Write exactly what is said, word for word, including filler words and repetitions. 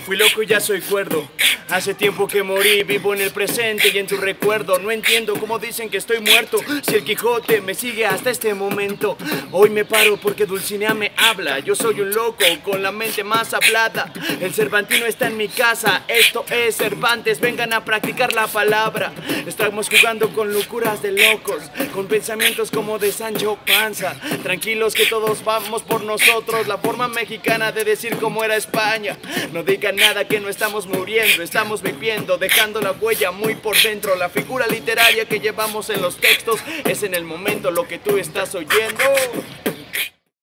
Fui loco y ya soy cuerdo. Hace tiempo que morí, vivo en el presente y en tu recuerdo. No entiendo cómo dicen que estoy muerto, si el Quijote me sigue hasta este momento. Hoy me paro porque Dulcinea me habla. Yo soy un loco con la mente más hablada. El Cervantino está en mi casa, esto es Cervantes, vengan a practicar la palabra. Estamos jugando con locuras de locos, con pensamientos como de Sancho Panza. Tranquilos que todos vamos por nosotros, la forma mexicana de decir cómo era España. No digan nada que no estamos muriendo, estamos viviendo, dejando la huella muy por dentro. La figura literaria que llevamos en los textos es en el momento lo que tú estás oyendo.